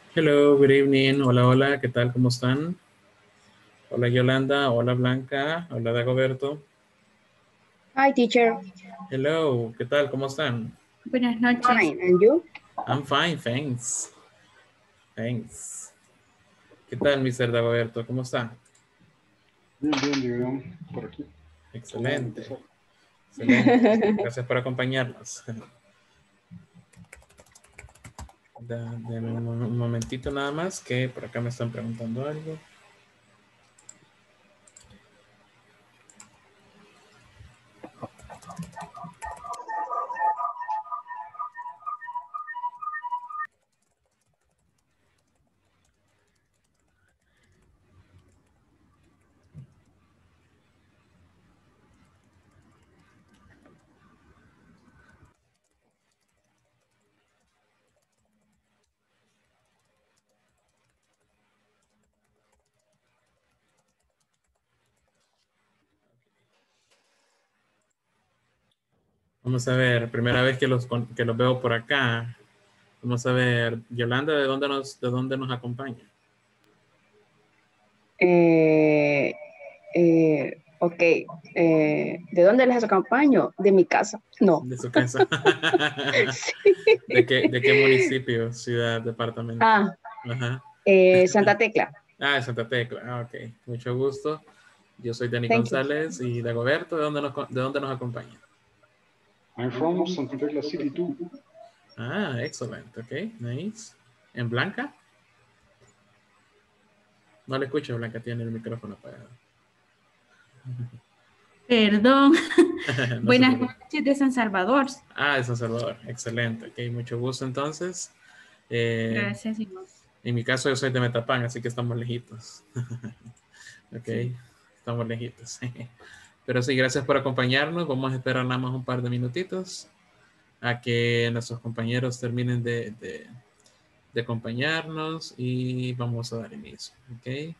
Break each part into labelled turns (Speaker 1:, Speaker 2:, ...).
Speaker 1: Hello, good evening. Hola, hola, ¿qué tal? ¿Cómo están? Hola Yolanda, hola Blanca, hola Dagoberto.
Speaker 2: Hi, teacher.
Speaker 1: Hello, ¿qué tal? ¿Cómo están?
Speaker 3: Buenas noches.
Speaker 2: Fine. And you?
Speaker 1: I'm fine, thanks. Thanks. ¿Qué tal, Mr. Dagoberto? ¿Cómo está?
Speaker 4: Bien, bien, Diego, por aquí. ¿Cómo vamos a
Speaker 1: Excelente,
Speaker 4: empezar?
Speaker 1: excelente. Gracias por acompañarnos. Deme un momentito nada más, que por acá me están preguntando algo. Vamos a ver, primera vez que los veo por acá. Vamos a ver, Yolanda, ¿de dónde nos acompaña?
Speaker 2: Eh, ok. ¿De dónde les acompaño? De mi casa. No.
Speaker 1: De su casa.
Speaker 2: Sí.
Speaker 1: ¿De qué municipio, ciudad, departamento?
Speaker 2: Ah,
Speaker 1: Ajá.
Speaker 2: Santa Tecla.
Speaker 1: Ah, de Santa Tecla. Ah, ok. Mucho gusto. Yo soy Dani
Speaker 2: Thank you.
Speaker 1: González y Dagoberto, ¿de dónde nos acompaña?
Speaker 4: I'm from Santa Tecla City too.
Speaker 1: Ah, excelente. Ok, nice. ¿En Blanca? No le escucho, Blanca tiene el micrófono apagado.
Speaker 3: Perdón.
Speaker 1: No se
Speaker 3: Buenas
Speaker 1: preocupe.
Speaker 3: noches de San Salvador.
Speaker 1: Ah, de San Salvador. Excelente. Ok, mucho gusto entonces. Eh,
Speaker 3: Gracias, igual.
Speaker 1: en mi caso yo soy de Metapán, así que estamos lejitos. Ok,
Speaker 3: Sí.
Speaker 1: estamos lejitos. Pero sí, gracias por acompañarnos. Vamos a esperar nada más un par de minutitos a que nuestros compañeros terminen de acompañarnos y vamos a dar inicio. Ok.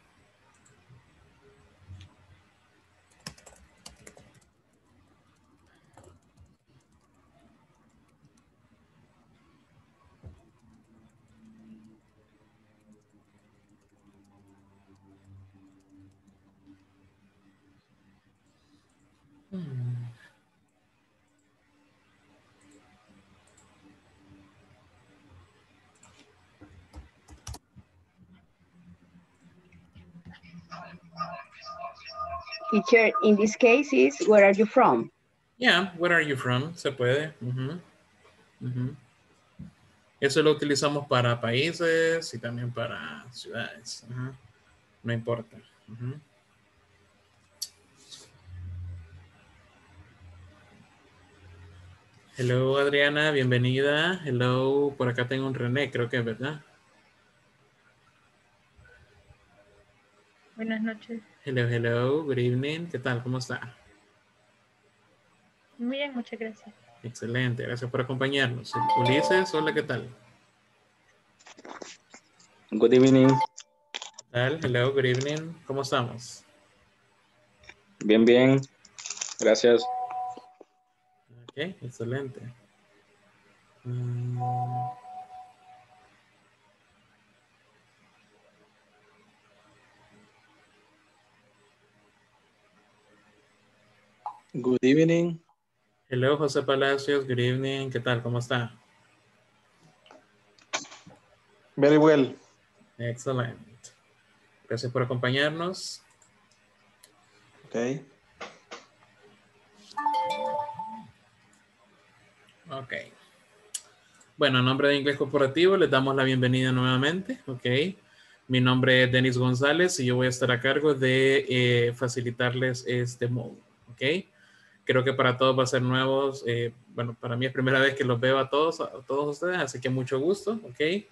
Speaker 2: Teacher, in this case is, where are you from?
Speaker 1: Yeah, where are you from? Se puede. Ujú, ujú. Eso lo utilizamos para países y también para ciudades. Ajá. No importa. Ujú. Hello, Adriana, bienvenida. Hello, por acá tengo un René, creo que es verdad.
Speaker 5: Buenas noches.
Speaker 1: Hello, hello, good evening. ¿Qué tal? ¿Cómo está?
Speaker 5: Muy bien, muchas gracias.
Speaker 1: Excelente, gracias por acompañarnos. Ulises, hola, ¿qué tal?
Speaker 6: Good evening.
Speaker 1: ¿Qué tal? Hello, good evening. ¿Cómo estamos?
Speaker 6: Bien, bien. Gracias.
Speaker 1: Ok, excelente.
Speaker 6: Good evening.
Speaker 1: Hello, José Palacios, good evening. ¿Qué tal? ¿Cómo está?
Speaker 4: Very well.
Speaker 1: Excelente. Gracias por acompañarnos.
Speaker 4: Okay.
Speaker 1: Ok. Bueno, en nombre de Inglés Corporativo les damos la bienvenida nuevamente. Ok. Mi nombre es Denis González y yo voy a estar a cargo de facilitarles este módulo. Ok. Creo que para todos va a ser nuevos. Bueno, para mí es primera vez que los veo a todos ustedes, así que mucho gusto. Ok.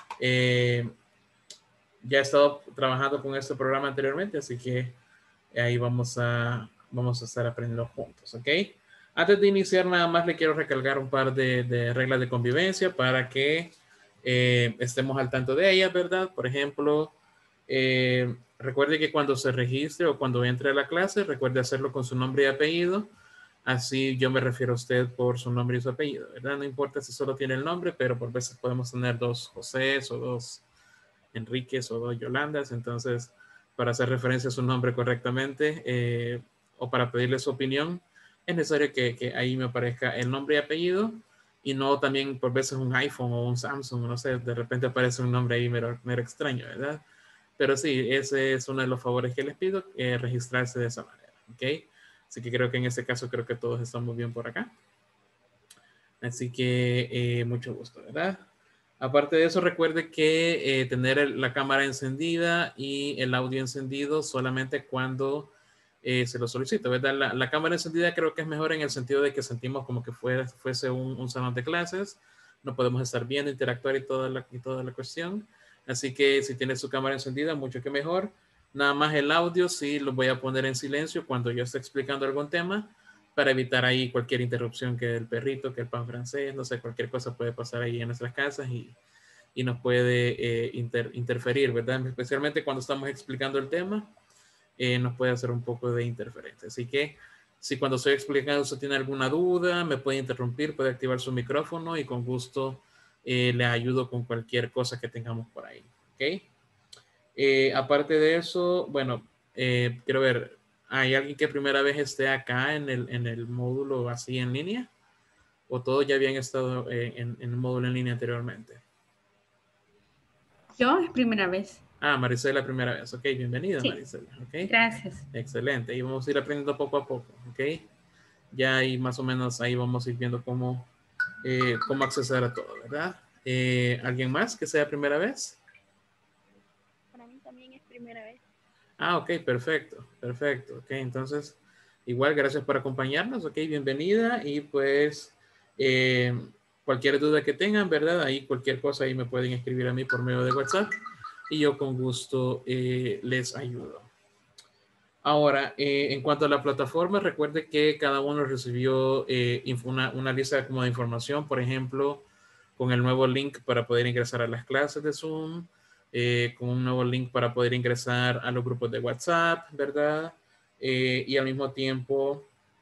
Speaker 1: Ya he estado trabajando con este programa anteriormente, así que ahí vamos a estar aprendiendo juntos, ¿ok? Antes de iniciar, nada más le quiero recalcar un par de reglas de convivencia para que estemos al tanto de ellas, ¿verdad? Por ejemplo, recuerde que cuando se registre o cuando entre a la clase, recuerde hacerlo con su nombre y apellido. Así yo me refiero a usted por su nombre y su apellido, ¿verdad? No importa si solo tiene el nombre, pero por veces podemos tener dos José o dos Enríquez o dos Yolandas. Entonces, para hacer referencia a su nombre correctamente o para pedirle su opinión, es necesario que ahí me aparezca el nombre y apellido y no también por veces un iPhone o un Samsung, no sé, de repente aparece un nombre ahí mero extraño, ¿verdad? Pero sí, ese es uno de los favores que les pido, registrarse de esa manera, ¿ok? Así que creo que en este caso creo que todos estamos bien por acá. Así que mucho gusto, ¿verdad? Aparte de eso, recuerde que tener la cámara encendida y el audio encendido solamente cuando se lo solicita, ¿verdad? La cámara encendida creo que es mejor en el sentido de que sentimos como que fuese un salón de clases, no podemos estar viendo, interactuar y toda la cuestión. Así que si tiene su cámara encendida, mucho que mejor. Nada más el audio sí lo voy a poner en silencio cuando yo esté explicando algún tema para evitar ahí cualquier interrupción, que el perrito, que el pan francés, no sé, cualquier cosa puede pasar ahí en nuestras casas y nos puede interferir, ¿verdad? Especialmente cuando estamos explicando el tema, nos puede hacer un poco de interferencia. Así que si cuando estoy explicando usted tiene alguna duda, me puede interrumpir, puede activar su micrófono y con gusto le ayudo con cualquier cosa que tengamos por ahí, ¿ok? Aparte de eso, bueno, quiero ver, ¿hay alguien que primera vez esté acá en el módulo así en línea? ¿O todos ya habían estado en el módulo en línea anteriormente?
Speaker 3: Yo es primera vez.
Speaker 1: Ah, Maricela, la primera vez. Ok, bienvenida,
Speaker 3: Sí,
Speaker 1: Maricela. Ok,
Speaker 3: gracias.
Speaker 1: excelente. Y vamos a ir aprendiendo poco a poco. Ok, ya ahí más o menos ahí vamos a ir viendo cómo acceder a todo, ¿verdad? ¿Alguien más que sea primera vez?
Speaker 2: Para mí también es primera vez.
Speaker 1: Ah, ok, perfecto, perfecto. Ok, entonces, igual, gracias por acompañarnos. Ok, bienvenida. Y pues, cualquier duda que tengan, ¿verdad? Ahí cualquier cosa, ahí me pueden escribir a mí por medio de WhatsApp y yo con gusto les ayudo. Ahora, en cuanto a la plataforma, recuerde que cada uno recibió una lista como de información, por ejemplo, con el nuevo link para poder ingresar a las clases de Zoom, con un nuevo link para poder ingresar a los grupos de WhatsApp, ¿verdad? Y al mismo tiempo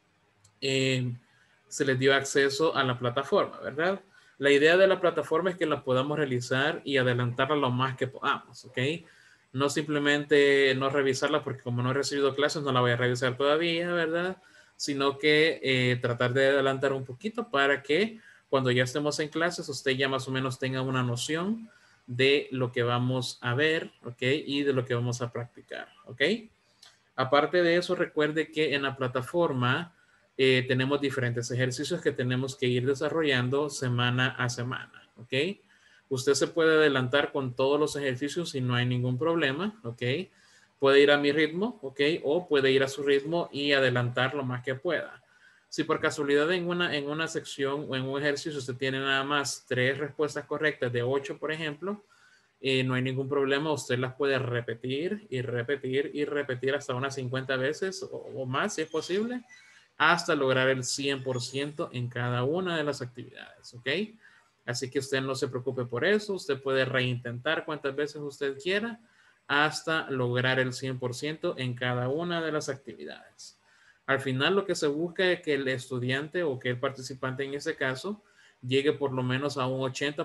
Speaker 1: se les dio acceso a la plataforma, ¿verdad? La idea de la plataforma es que la podamos realizar y adelantarla lo más que podamos, ¿ok? No simplemente no revisarla porque como no he recibido clases no la voy a revisar todavía, ¿verdad? Sino que tratar de adelantar un poquito para que cuando ya estemos en clases usted ya más o menos tenga una noción de lo que vamos a ver, ¿ok? Y de lo que vamos a practicar, ¿ok? Aparte de eso, recuerde que en la plataforma tenemos diferentes ejercicios que tenemos que ir desarrollando semana a semana, ¿ok? Usted se puede adelantar con todos los ejercicios y no hay ningún problema, ¿ok? Puede ir a mi ritmo, ¿ok? O puede ir a su ritmo y adelantar lo más que pueda. Si por casualidad en una sección o en un ejercicio usted tiene nada más 3 respuestas correctas de 8, por ejemplo, no hay ningún problema, usted las puede repetir y repetir y repetir hasta unas 50 veces o más, si es posible, hasta lograr el 100% en cada una de las actividades, ¿ok? Así que usted no se preocupe por eso, usted puede reintentar cuantas veces usted quiera hasta lograr el 100% en cada una de las actividades. Al final lo que se busca es que el estudiante o que el participante en ese caso llegue por lo menos a un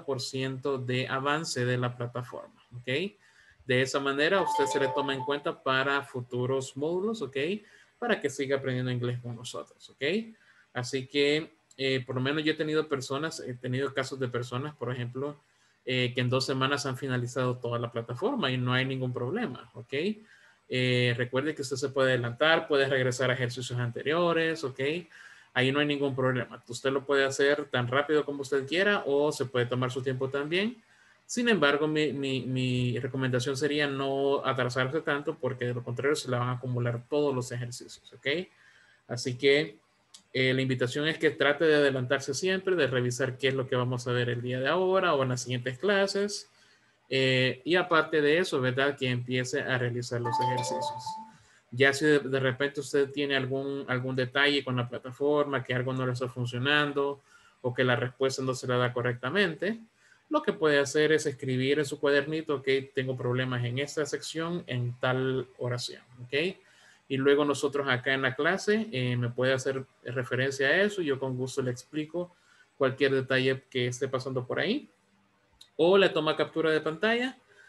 Speaker 1: 80% de avance de la plataforma, ¿ok? De esa manera usted se le toma en cuenta para futuros módulos, ¿ok? Para que siga aprendiendo inglés con nosotros, ¿ok? Así que por lo menos yo he tenido casos de personas, por ejemplo, que en 2 semanas han finalizado toda la plataforma y no hay ningún problema, ¿ok? Recuerde que usted se puede adelantar, puede regresar a ejercicios anteriores, ¿ok? Ahí no hay ningún problema. Usted lo puede hacer tan rápido como usted quiera o se puede tomar su tiempo también. Sin embargo, mi recomendación sería no atrasarse tanto porque de lo contrario se le van a acumular todos los ejercicios, ¿ok? Así que la invitación es que trate de adelantarse siempre, de revisar qué es lo que vamos a ver el día de ahora o en las siguientes clases. Y aparte de eso, ¿verdad? Que empiece a realizar los ejercicios. Ya si de repente usted tiene algún detalle con la plataforma, que algo no le está funcionando o que la respuesta no se la da correctamente, lo que puede hacer es escribir en su cuadernito que tengo problemas en esta sección, en tal oración, ¿ok? Y luego nosotros acá en la clase me puede hacer referencia a eso y yo con gusto le explico cualquier detalle que esté pasando por ahí. O le toma captura de pantalla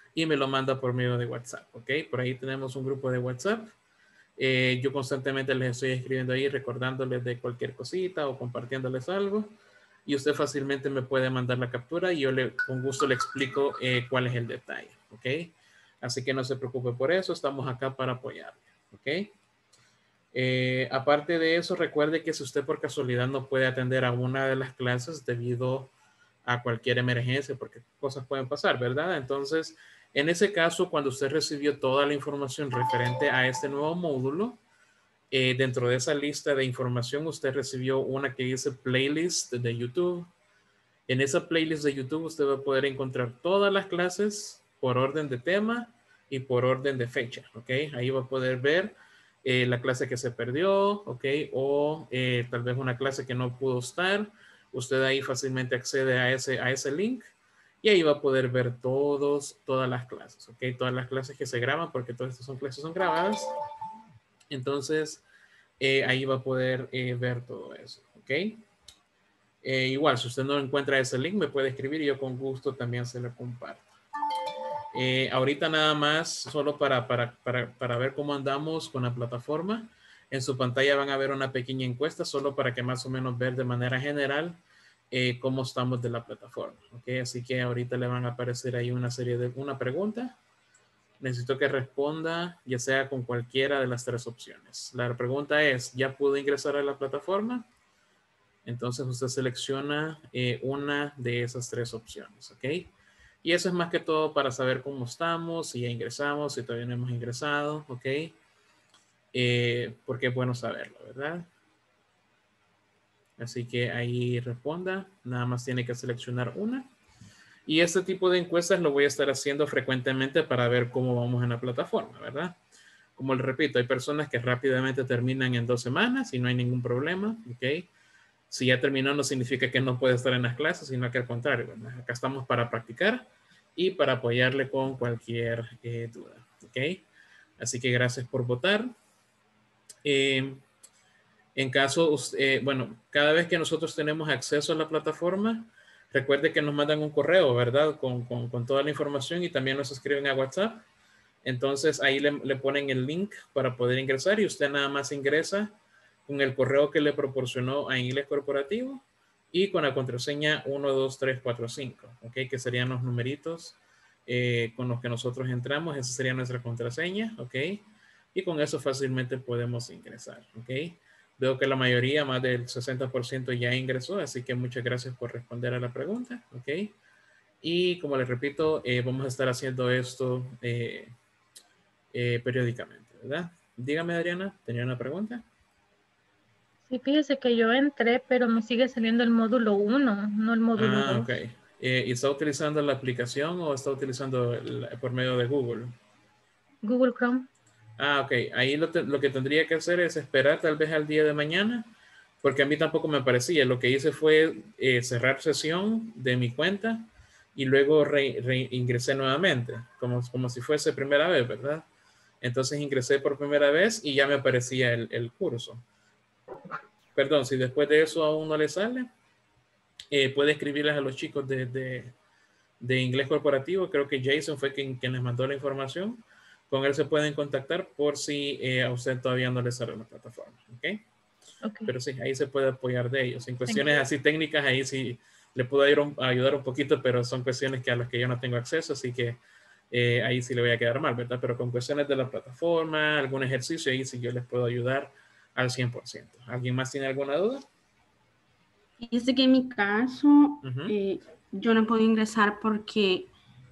Speaker 1: y me lo manda por medio de WhatsApp, ¿ok? Por ahí tenemos un grupo de WhatsApp. Yo constantemente les estoy escribiendo ahí, recordándoles de cualquier cosita o compartiéndoles algo. Y usted fácilmente me puede mandar la captura y yo con gusto le explico cuál es el detalle, ¿ok? Así que no se preocupe por eso, estamos acá para apoyarle, ¿ok? Aparte de eso, recuerde que si usted por casualidad no puede atender a una de las clases debido a cualquier emergencia, porque cosas pueden pasar, ¿verdad? Entonces, en ese caso, cuando usted recibió toda la información referente a este nuevo módulo, dentro de esa lista de información, usted recibió una que dice playlist de YouTube. En esa playlist de YouTube, usted va a poder encontrar todas las clases por orden de tema y por orden de fecha, ¿ok? Ahí va a poder ver la clase que se perdió, ¿ok? O tal vez una clase que no pudo estar. Usted ahí fácilmente accede a ese link y ahí va a poder ver todas las clases, ¿ok? Todas las clases que se graban, porque todas estas clases son grabadas. Entonces, ahí va a poder ver todo eso, ¿ok? Igual, si usted no encuentra ese link, me puede escribir y yo con gusto también se lo comparto. Ahorita nada más, solo para ver cómo andamos con la plataforma. En su pantalla van a ver una pequeña encuesta, solo para que más o menos ver de manera general cómo estamos de la plataforma. ¿Okay? Así que ahorita le van a aparecer ahí una pregunta. Necesito que responda, ya sea con cualquiera de las tres opciones. La pregunta es, ¿ya pudo ingresar a la plataforma? Entonces usted selecciona una de esas tres opciones, ¿ok? Y eso es más que todo para saber cómo estamos, si ya ingresamos, si todavía no hemos ingresado, ¿ok? Porque es bueno saberlo, ¿verdad? Así que ahí responda, nada más tiene que seleccionar una. Y este tipo de encuestas lo voy a estar haciendo frecuentemente para ver cómo vamos en la plataforma, ¿verdad? Como les repito, hay personas que rápidamente terminan en 2 semanas y no hay ningún problema, ¿ok? Si ya terminó no significa que no puede estar en las clases, sino que al contrario, ¿verdad? Acá estamos para practicar y para apoyarle con cualquier duda, ¿ok? Así que gracias por votar. En caso, bueno, cada vez que nosotros tenemos acceso a la plataforma, recuerde que nos mandan un correo, ¿verdad? Con toda la información y también nos escriben a WhatsApp. Entonces ahí le ponen el link para poder ingresar y usted nada más ingresa con el correo que le proporcionó a Inglés Corporativo y con la contraseña 12345, ¿ok? Que serían los numeritos con los que nosotros entramos. Esa sería nuestra contraseña, ¿ok? Y con eso fácilmente podemos ingresar, ¿ok? Veo que la mayoría, más del 60% ya ingresó, así que muchas gracias por responder a la pregunta, ¿ok? Y como les repito, vamos a estar haciendo esto periódicamente, ¿verdad? Dígame, Adriana, ¿tenía una pregunta?
Speaker 5: Sí, fíjese que yo entré, pero me sigue saliendo el módulo 1, no el módulo 2.
Speaker 1: Ok. ¿Y está utilizando la aplicación o está utilizando por medio de Google?
Speaker 5: Google Chrome.
Speaker 1: Ok. Ahí lo que tendría que hacer es esperar tal vez al día de mañana, porque a mí tampoco me parecía. Lo que hice fue cerrar sesión de mi cuenta y luego ingresé nuevamente, como si fuese primera vez, ¿verdad? Entonces ingresé por primera vez y ya me aparecía el curso. Perdón, si después de eso aún no le sale, puede escribirles a los chicos de Inglés Corporativo. Creo que Jason fue quien les mandó la información. Con él se pueden contactar por si a usted todavía no le sale la plataforma. ¿Ok?
Speaker 5: Okay.
Speaker 1: Pero sí, ahí se puede apoyar de ellos. En cuestiones así técnicas, ahí sí le puedo ayudar un poquito, pero son cuestiones a las que yo no tengo acceso, así que ahí sí le voy a quedar mal, ¿verdad? Pero con cuestiones de la plataforma, algún ejercicio, ahí sí yo les puedo ayudar al 100%. ¿Alguien más tiene alguna duda?
Speaker 3: Dice que en mi caso, yo no puedo ingresar porque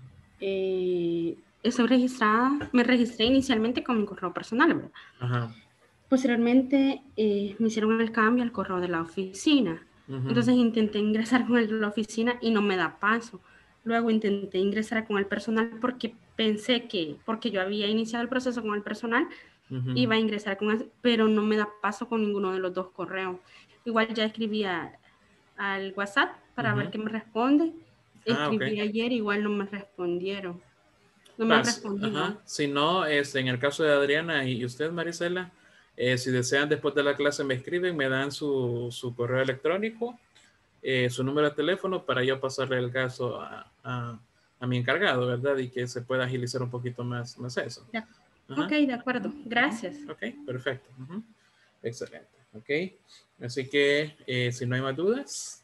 Speaker 3: estoy registrada, me registré inicialmente con mi correo personal, ¿verdad?
Speaker 1: Ajá.
Speaker 3: Posteriormente me hicieron el cambio al correo de la oficina. Entonces intenté ingresar con el de la oficina y no me da paso. Luego intenté ingresar con el personal porque pensé que, porque yo había iniciado el proceso con el personal, iba a ingresar con él, pero no me da paso con ninguno de los dos correos. Igual ya escribí al WhatsApp para ver qué me responde. Escribí ayer, igual no me respondieron. No me han respondido.
Speaker 1: Ajá. Si no, en el caso de Adriana y usted, Marisela, si desean después de la clase me escriben, me dan su correo electrónico, su número de teléfono para yo pasarle el caso a a mi encargado, ¿verdad? Y que se pueda agilizar un poquito más eso.
Speaker 3: Ya.
Speaker 1: Ajá.
Speaker 3: Ok, de acuerdo. Gracias.
Speaker 1: Ok, perfecto. Excelente. Ok, así que si no hay más dudas.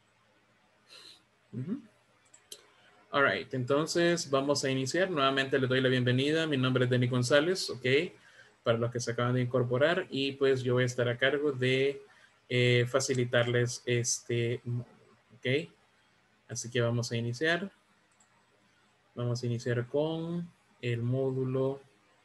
Speaker 1: All right, entonces vamos a iniciar. Nuevamente les doy la bienvenida. Mi nombre es Denny González, ok, para los que se acaban de incorporar. Y pues yo voy a estar a cargo de facilitarles este módulo, ok. Así que vamos a iniciar. Vamos a iniciar con el módulo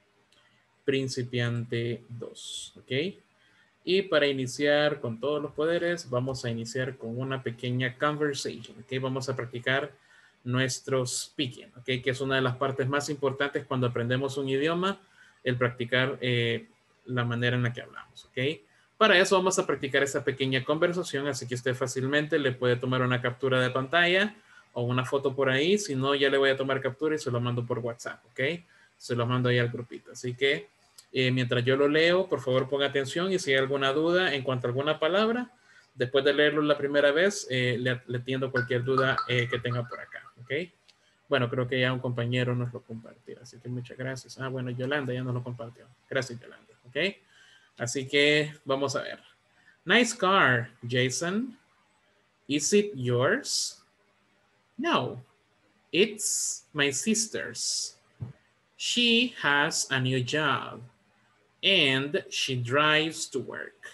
Speaker 1: principiante 2, ok. Y para iniciar con todos los poderes, vamos a iniciar con una pequeña conversation, ok. Vamos a practicar nuestro speaking, ok, que es una de las partes más importantes cuando aprendemos un idioma, el practicar la manera en la que hablamos, ok. Para eso vamos a practicar esta pequeña conversación, así que usted fácilmente le puede tomar una captura de pantalla o una foto por ahí. Si no, ya le voy a tomar captura y se lo mando por WhatsApp, ok. Se lo mando ahí al grupito. Así que mientras yo lo leo, por favor ponga atención y si hay alguna duda en cuanto a alguna palabra, después de leerlo la primera vez, le atiendo cualquier duda que tenga por acá, ok. Bueno, creo que ya un compañero nos lo compartió, así que muchas gracias. Ah, bueno, Yolanda ya nos lo compartió. Gracias, Yolanda, ok. Así que vamos a ver. Nice car, Jason. Is it yours? No, it's my sister's. She has a new job and she drives to work.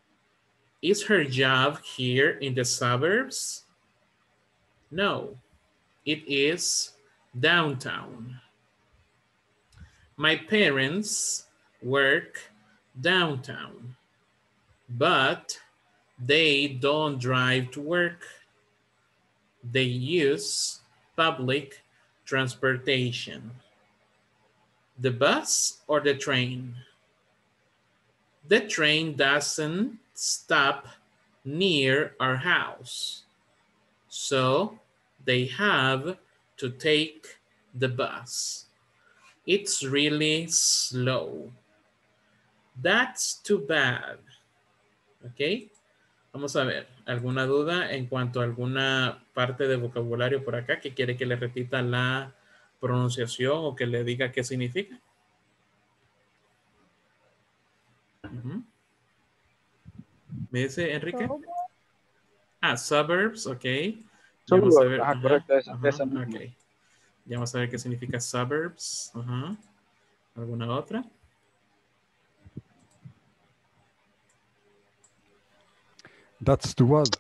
Speaker 1: Is her job here in the suburbs? No, it is downtown. My parents work downtown, but they don't drive to work. They use public transportation. The bus or the train? The train doesn't stop near our house, so they have to take the bus. It's really slow. That's too bad. Ok. Vamos a ver. ¿Alguna duda en cuanto a alguna parte de vocabulario por acá que quiere que le repita la pronunciación o que le diga qué significa? ¿Me dice Enrique? Ah, suburbs, ok. Ya vamos a ver.
Speaker 4: Correcto, esa misma.
Speaker 1: Ok. Ya vamos a ver qué significa suburbs. ¿Alguna otra?
Speaker 7: That's too bad.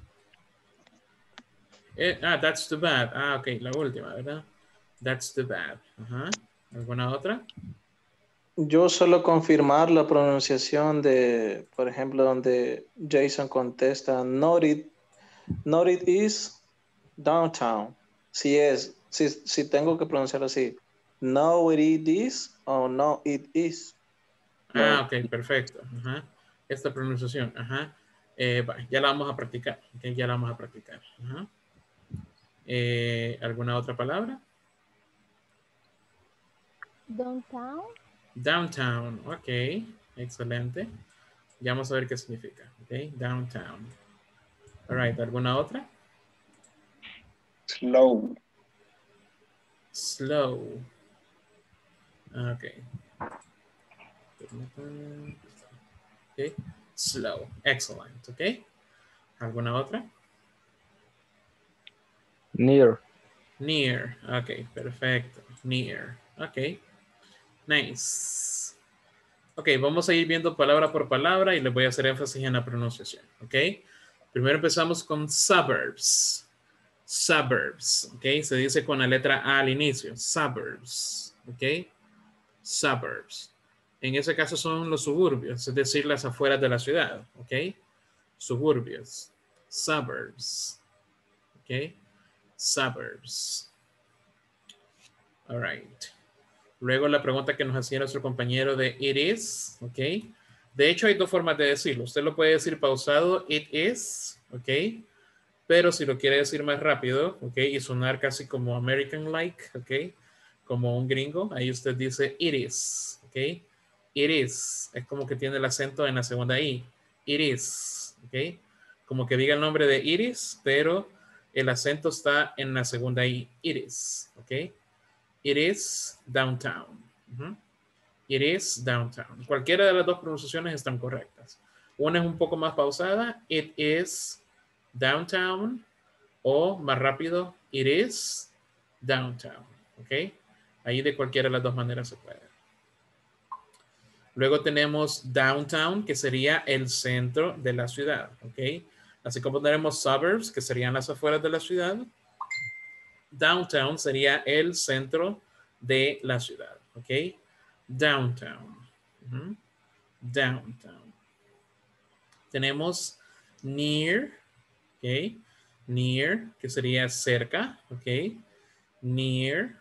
Speaker 1: That's too bad. Ah, ok, la última, ¿verdad? That's too bad. ¿Alguna otra?
Speaker 8: Yo solo confirmar la pronunciación de, por ejemplo, donde Jason contesta, not it is downtown. Si tengo que pronunciar así, no it is o no it is.
Speaker 1: Ah, ok, perfecto. Esta pronunciación, ya la vamos a practicar. Okay, ya la vamos a practicar. ¿Alguna otra palabra?
Speaker 9: Downtown.
Speaker 1: Downtown, ok, excelente. Ya vamos a ver qué significa, ok, downtown. All right, ¿alguna otra?
Speaker 4: Slow.
Speaker 1: Slow. Ok. Okay. Slow, excellent, ok. ¿Alguna otra?
Speaker 6: Near.
Speaker 1: Near, ok, perfecto. Near, ok. Nice. Ok, vamos a ir viendo palabra por palabra y les voy a hacer énfasis en la pronunciación, ok. Primero empezamos con suburbs. Suburbs, ok. Se dice con la letra A al inicio. Suburbs, ok. Suburbs. En ese caso son los suburbios, es decir, las afueras de la ciudad, ok. Suburbios. Suburbs, ok. Suburbs. All right. Luego la pregunta que nos hacía nuestro compañero de it is, ok. De hecho hay dos formas de decirlo. Usted lo puede decir pausado, it is, ok. Pero si lo quiere decir más rápido, ok, y sonar casi como American like, ok, como un gringo, ahí usted dice it is, ok. It is, es como que tiene el acento en la segunda I. It is, ok. Como que diga el nombre de Iris, pero el acento está en la segunda I. It is, ¿ok? It is downtown. It is downtown. Cualquiera de las dos pronunciaciones están correctas. Una es un poco más pausada. It is downtown. O más rápido. It is downtown. ¿Ok? Ahí de cualquiera de las dos maneras se puede. Luego tenemos downtown, que sería el centro de la ciudad. ¿Ok? Así como tenemos suburbs, que serían las afueras de la ciudad. Downtown sería el centro de la ciudad. ¿Ok? Downtown. Downtown. Tenemos near. ¿Ok? Near, que sería cerca. ¿Ok? Near.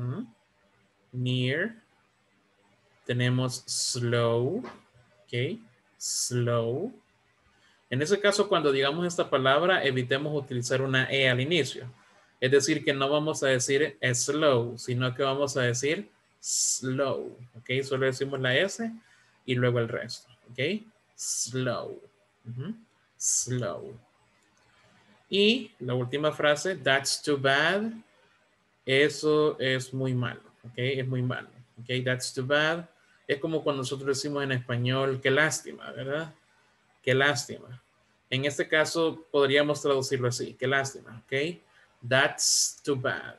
Speaker 1: Near. Tenemos slow. ¿Ok? Slow. En ese caso, cuando digamos esta palabra, evitemos utilizar una E al inicio. Es decir, que no vamos a decir slow, sino que vamos a decir slow. ¿Ok? Solo decimos la S y luego el resto. ¿Ok? Slow. Slow. Y la última frase, that's too bad. Eso es muy malo. ¿Ok? Es muy malo. ¿Ok? That's too bad. Es como cuando nosotros decimos en español, qué lástima, ¿verdad? Qué lástima. En este caso, podríamos traducirlo así. Qué lástima. ¿Ok? That's too bad.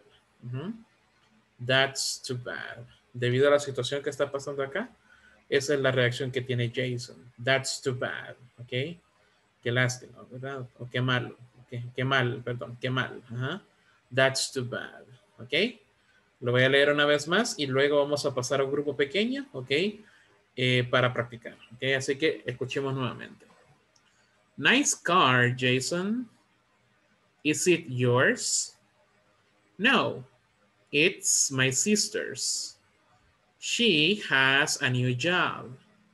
Speaker 1: That's too bad. Debido a la situación que está pasando acá, esa es la reacción que tiene Jason. That's too bad. ¿Ok? Qué lástima, ¿verdad? O qué malo. Qué mal, perdón. Qué mal. That's too bad. ¿Ok? Lo voy a leer una vez más y luego vamos a pasar a un grupo pequeño. ¿Ok? Para practicar. ¿Ok? Así que escuchemos nuevamente. Nice car, Jason. Is it yours? No, it's my sister's. She has a new job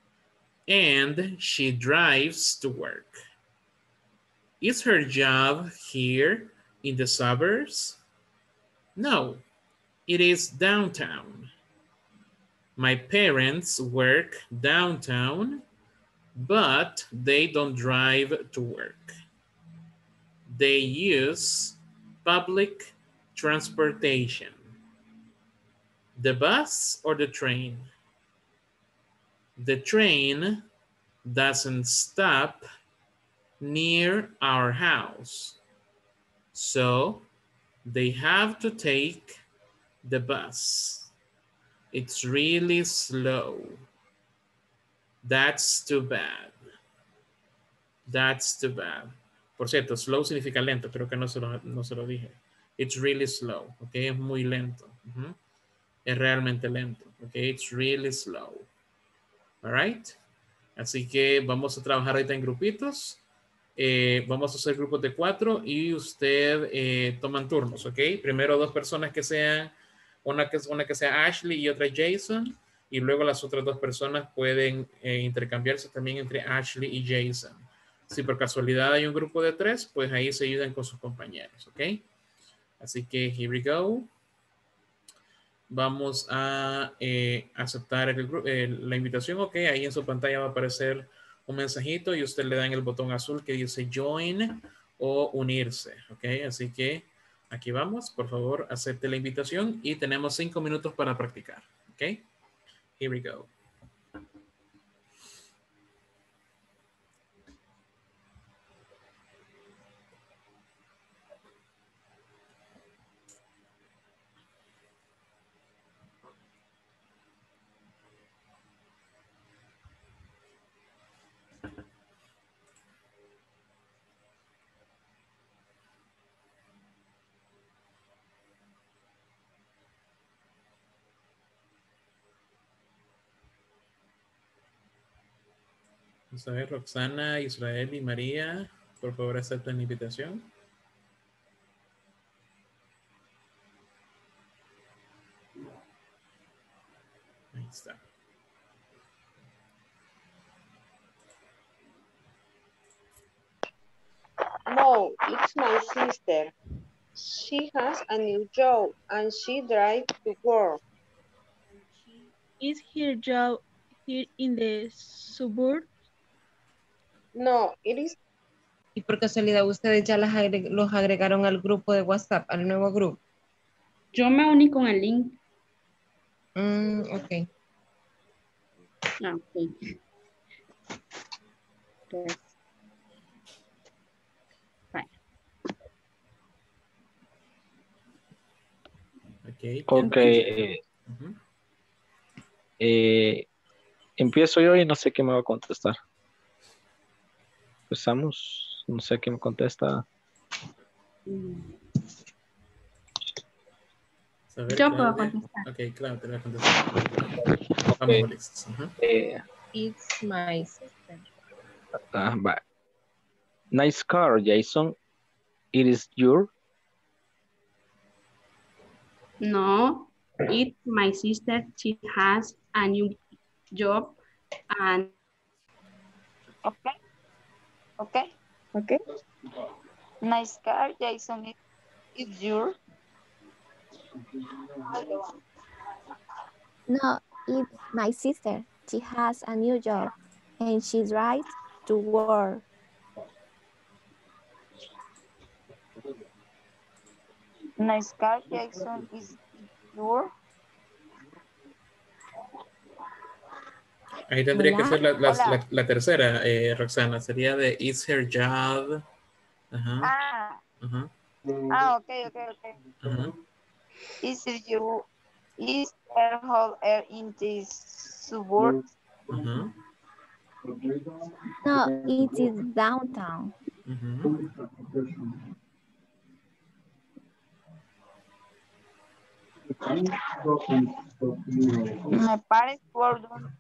Speaker 1: and she drives to work. Is her job here in the suburbs? No, it is downtown. My parents work downtown, but they don't drive to work. They use public transportation. The bus or the train? The train doesn't stop near our house, so they have to take the bus. It's really slow. That's too bad. That's too bad. Por cierto, slow significa lento, creo que no se lo dije. It's really slow, ok, es muy lento. Es realmente lento, ok, it's really slow. All right. Así que vamos a trabajar ahorita en grupitos. Vamos a hacer grupos de 4 y usted toman turnos, ok. Primero 2 personas que sean, una que sea Ashley y otra Jason, y luego las otras 2 personas pueden intercambiarse también entre Ashley y Jason. Si por casualidad hay un grupo de 3, pues ahí se ayudan con sus compañeros, ok. Así que here we go. Vamos a aceptar la invitación, ok. Ahí en su pantalla va a aparecer un mensajito y usted le da en el botón azul que dice join o unirse, ok. Así que aquí vamos, por favor acepte la invitación y tenemos 5 minutos para practicar, ok. Here we go. Vamos a ver, Roxana, Israel y María, por favor acepten la invitación. Ahí está.
Speaker 10: No, it's my sister. She has a new job and she drives to work.
Speaker 5: Is her job here in the suburb?
Speaker 10: No, it is
Speaker 11: Y por casualidad, ¿ustedes ya los agregaron al grupo de WhatsApp, al nuevo grupo?
Speaker 3: Yo me uní con el link.
Speaker 11: Ok.
Speaker 3: Ah, ok. Pues, vale.
Speaker 6: Ok. Empiezo yo y no sé quién me va a contestar. Empezamos. No sé quién me contesta.
Speaker 3: Yo puedo contestar.
Speaker 1: Ok, claro, te voy a contestar. Vamos, listos.
Speaker 11: It's my sister.
Speaker 6: Bye. Nice car, Jason. It is your.
Speaker 3: No, it's my sister. She has a new job and
Speaker 12: Okay. Nice car, Jason. It's yours.
Speaker 9: No, it's my sister. She has a new job and she's right to work.
Speaker 12: Nice car, Jason. Is yours.
Speaker 1: Ahí tendría que
Speaker 9: Hola.
Speaker 1: ser
Speaker 12: Hola.
Speaker 1: la tercera, Roxana. Sería de Is her job. Ajá.
Speaker 12: Ah,
Speaker 1: Ajá.
Speaker 12: ok.
Speaker 1: Ajá.
Speaker 12: Is her whole air in this suburbs?
Speaker 1: Ajá.
Speaker 9: No, it is downtown.
Speaker 1: Ajá.
Speaker 12: My parents were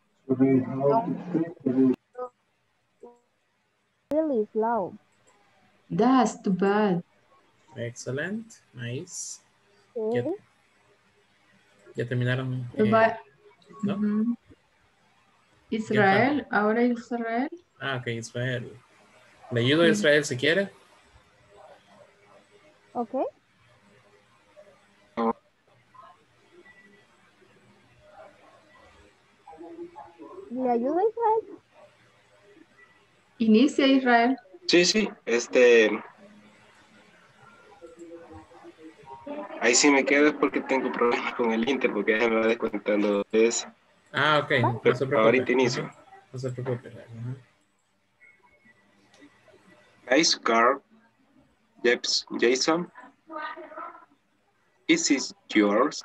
Speaker 9: Really slow.
Speaker 13: That's too bad.
Speaker 1: Excellent. Nice.
Speaker 9: Okay.
Speaker 1: Ya terminaron. ¿No?
Speaker 13: Ujú. Israel, ahora Israel.
Speaker 1: Ah, ok, Israel. ¿Le ayudo a Israel si quiere?
Speaker 9: Okay. ¿Le ayuda Israel?
Speaker 13: Inicia Israel.
Speaker 14: Sí, ahí sí me quedo porque tengo problemas con el Inter, porque ya me va descontando eso.
Speaker 1: Ah, ok, no se preocupe.
Speaker 14: Ahorita inicio.
Speaker 1: Ajá. No se preocupe. Ajá.
Speaker 14: Nice car, Jason. Is it yours?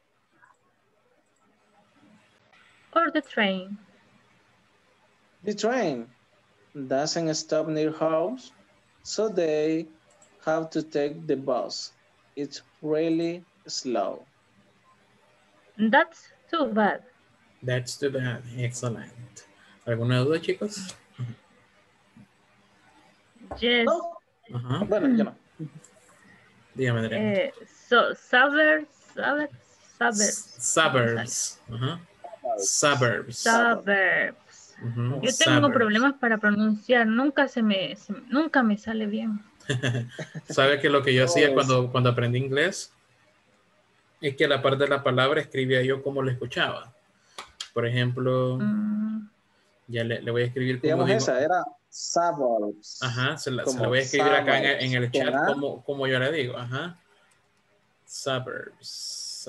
Speaker 5: Or the train.
Speaker 8: The train doesn't stop near house, so they have to take the bus. It's really slow.
Speaker 5: That's too bad.
Speaker 1: That's too bad. Excellent. ¿Alguna duda, chicos?
Speaker 5: Yes.
Speaker 8: No.
Speaker 1: Ajá.
Speaker 8: Bueno, yo no.
Speaker 1: Dígame, Adriana.
Speaker 5: Suburbs.
Speaker 1: Ajá. Suburbs. Uh-huh.
Speaker 5: Yo tengo problemas para pronunciar, nunca me sale bien.
Speaker 1: ¿Sabe que lo que yo hacía cuando aprendí inglés es que a la parte de la palabra escribía yo como lo escuchaba? Por ejemplo, ya le voy a escribir como
Speaker 8: digamos
Speaker 1: digo.
Speaker 8: esa, era suburbs.
Speaker 1: Ajá, se la voy a escribir acá en el chat como yo le digo. Ajá. Suburbs.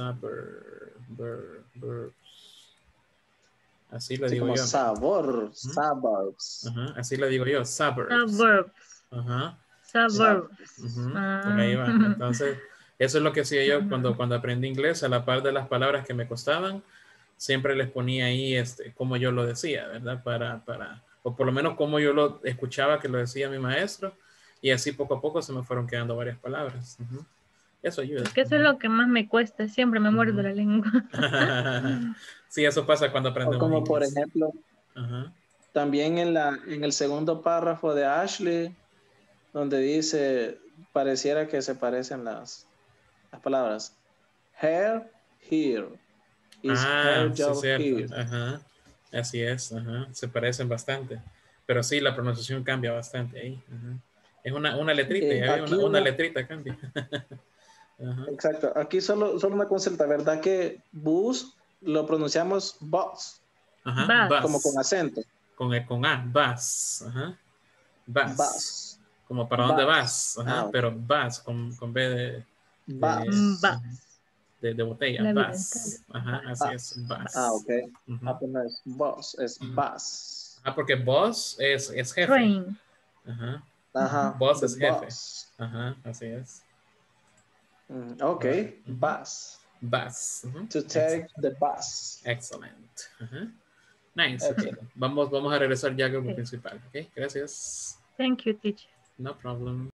Speaker 1: Así lo digo yo.
Speaker 8: Sabor, suburbs.
Speaker 1: Ajá, así lo digo yo, suburbs. Ajá.
Speaker 5: Suburbs.
Speaker 1: Por ahí va. Entonces, eso es lo que hacía yo cuando aprendí inglés. A la par de las palabras que me costaban, siempre les ponía ahí como yo lo decía, ¿verdad? O por lo menos como yo lo escuchaba que lo decía mi maestro. Y así poco a poco se me fueron quedando varias palabras. Eso ayuda.
Speaker 5: Es que eso es lo que más me cuesta, siempre me muerdo la lengua.
Speaker 1: Sí, eso pasa cuando aprendemos
Speaker 8: como
Speaker 1: inglés.
Speaker 8: por ejemplo, también en el segundo párrafo de Ashley, donde dice, pareciera que se parecen las palabras. Her, here. Is her
Speaker 1: Sí,
Speaker 8: job
Speaker 1: cierto.
Speaker 8: here.
Speaker 1: Ajá. Así es. Ajá. Se parecen bastante. Pero sí, la pronunciación cambia bastante ahí. Ajá. Es una letrita, ya ve, una letrita cambia.
Speaker 8: Exacto. Aquí solo una consulta, ¿verdad que bus lo pronunciamos bus?
Speaker 1: Ajá, bus.
Speaker 8: Como con acento.
Speaker 1: Con A, bus. Ajá. Bus. Como para dónde
Speaker 8: Bus.
Speaker 1: vas. Ajá,
Speaker 8: Ok.
Speaker 1: pero bus con B de
Speaker 8: Bus.
Speaker 1: de botella.
Speaker 5: La vida
Speaker 1: Bus. Ajá, así es. Bus.
Speaker 8: Ok.
Speaker 1: Ujú.
Speaker 8: Pues no es bus, es bus.
Speaker 1: Ah, porque boss es jefe.
Speaker 5: Train.
Speaker 1: Ajá.
Speaker 8: Ajá.
Speaker 1: Boss
Speaker 8: the
Speaker 1: es jefe.
Speaker 8: bus.
Speaker 1: Ajá, así es.
Speaker 8: Ok. Bus.
Speaker 1: Bus. Ujú.
Speaker 8: To take the bus.
Speaker 1: Excellent. Ajá. Nice. Ok.
Speaker 8: Excellent.
Speaker 1: Vamos a regresar ya al grupo principal. Ok, gracias.
Speaker 5: Thank you, teacher.
Speaker 1: No problem.